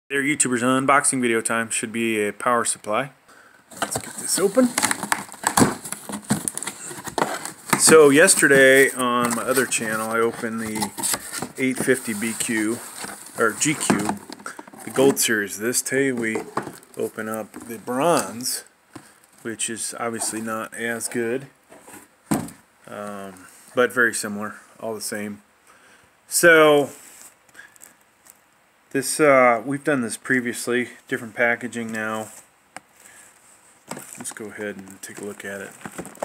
There, YouTubers, unboxing video time. Should be a power supply. Let's get this open. So yesterday on my other channel I opened the 850 BQ or GQ, the gold series. This day we open up the bronze, which is obviously not as good, but very similar, all the same. So this we've done this previously, different packaging now. Let's go ahead and take a look at it.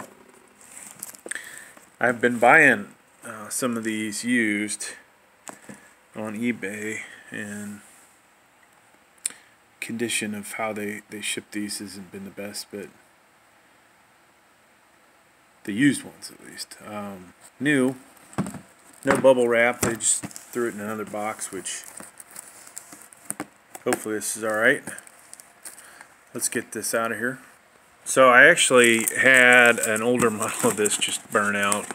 I've been buying some of these used on eBay, and condition of how they ship these hasn't been the best, but the used ones at least. New, no bubble wrap, they just threw it in another box, which hopefully this is alright. Let's get this out of here. So I actually had an older model of this just burn out.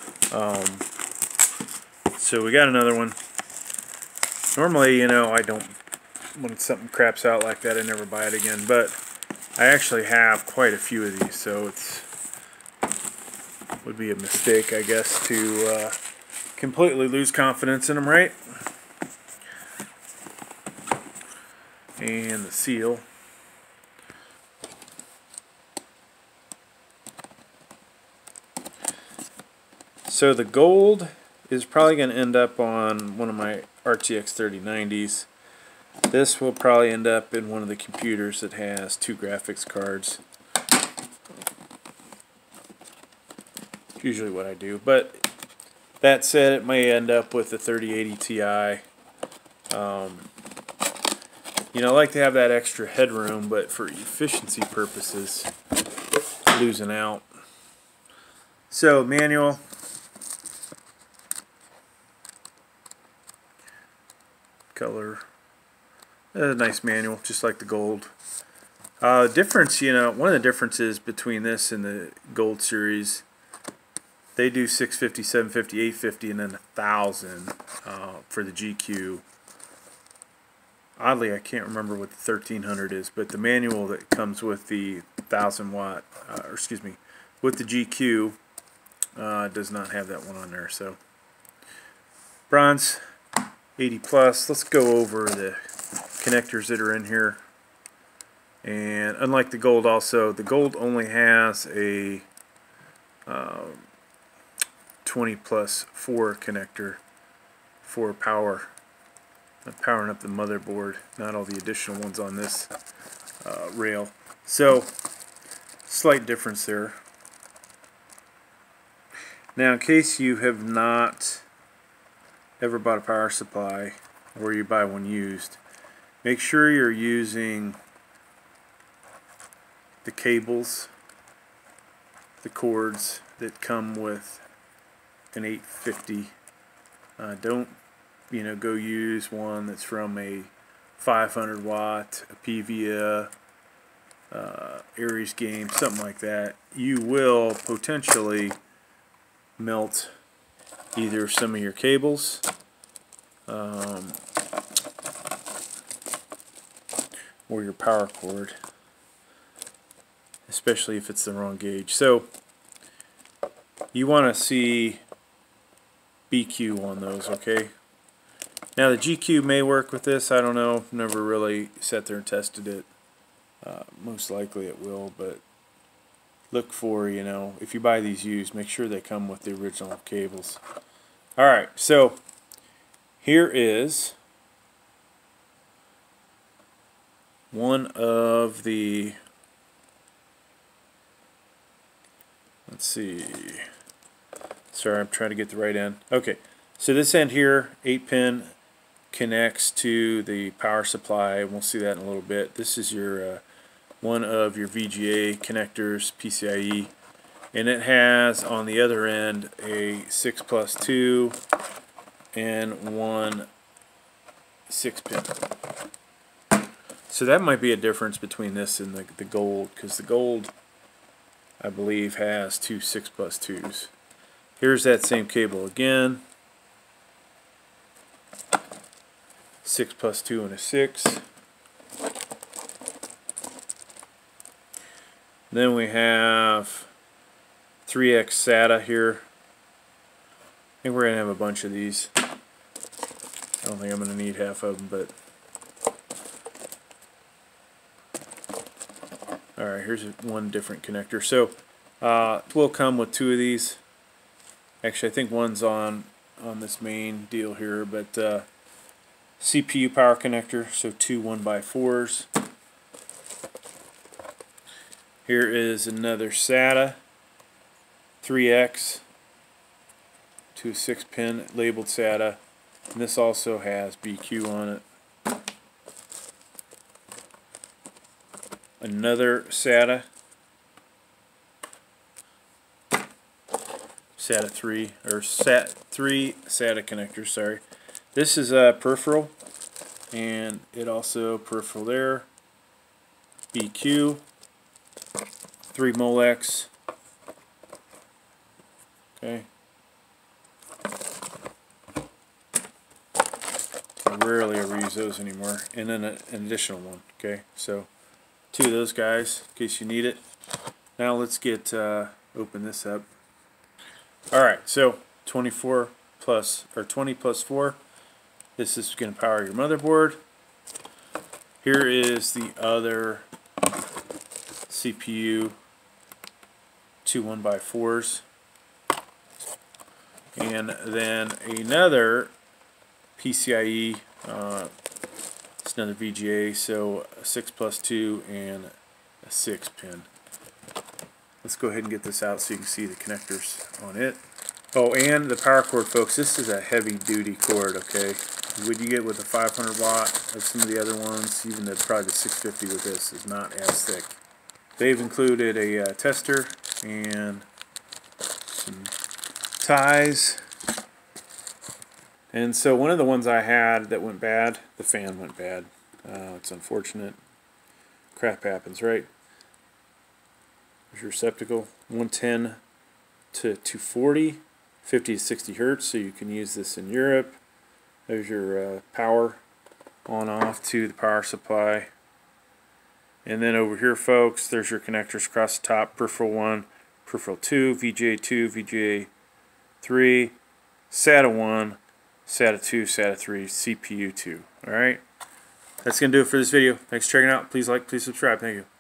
So we got another one. Normally, you know, I don't, when something craps out like that, I never buy it again. But I actually have quite a few of these, so it's would be a mistake, I guess, to completely lose confidence in them, right? And the seal. So the gold is probably going to end up on one of my RTX 3090s. This will probably end up in one of the computers that has 2 graphics cards. Usually what I do, but that said, it may end up with the 3080 Ti. You know, I like to have that extra headroom, but for efficiency purposes, losing out. So, manual. Color. A nice manual, just like the gold. Difference, you know, one of the differences between this and the gold series, they do 650, 750, 850, and then 1000 for the GQ. Oddly, I can't remember what the 1300 is, but the manual that comes with the 1000 watt, or excuse me, with the GQ does not have that one on there. So bronze, 80 plus. Let's go over the connectors that are in here. And unlike the gold, also the gold only has a 20+4 connector for power, powering up the motherboard, not all the additional ones on this rail. So slight difference there. Now, in case you have not ever bought a power supply, or you buy one used, make sure you're using the cables, the cords that come with an 850. Don't, you know, go use one that's from a 500 watt, a PVA, Aries game, something like that. You will potentially melt either some of your cables or your power cord, especially if it's the wrong gauge. So you want to see BQ on those, okay? Now the GQ may work with this, I don't know, never really sat there and tested it. Most likely it will, but look for, you know, if you buy these used, make sure they come with the original cables. Alright, so here is one of the, let's see, sorry, I'm trying to get the right end. Okay, so this end here, 8-pin, connects to the power supply. We'll see that in a little bit. This is your one of your VGA connectors, PCIe, and it has on the other end a 6+2 and one 6-pin. So that might be a difference between this and the gold, because the gold, I believe, has 2 6+2s. Here's that same cable again. 6 plus 2 and a 6. Then we have 3X SATA here. I think we're going to have a bunch of these. I don't think I'm going to need half of them, but alright, here's one different connector. So we'll come with 2 of these. Actually, I think one's on this main deal here, but CPU power connector, so 2 1x4s. Here is another SATA 3X to a 6-pin labeled SATA. And this also has BQ on it. Another SATA. SATA 3 or SAT3 SATA connector, sorry. This is a peripheral, and it also peripheral there. BQ, 3 Molex. Okay. I rarely ever use those anymore. And then an additional one. Okay, so 2 of those guys in case you need it. Now let's get open this up. Alright, so 24 plus or 20 plus 4. This is going to power your motherboard. Here is the other CPU, 2 1x4s. And then another PCIe, it's another VGA, so a 6 plus 2 and a 6-pin. Let's go ahead and get this out so you can see the connectors on it. Oh, and the power cord, folks, this is a heavy duty cord, okay? What you get with a 500 watt of some of the other ones, even probably the 650 with this, is not as thick. They've included a tester and some ties. And so one of the ones I had that went bad, the fan went bad. It's unfortunate. Crap happens, right? There's your receptacle, 110 to 240, 50 to 60 hertz, so you can use this in Europe. There's your power on off to the power supply. And then over here, folks, there's your connectors across the top, peripheral 1, peripheral 2, VGA 2, VGA 3, SATA 1, SATA 2, SATA 3, CPU 2. Alright? That's going to do it for this video. Thanks for checking it out. Please like, please subscribe. Thank you.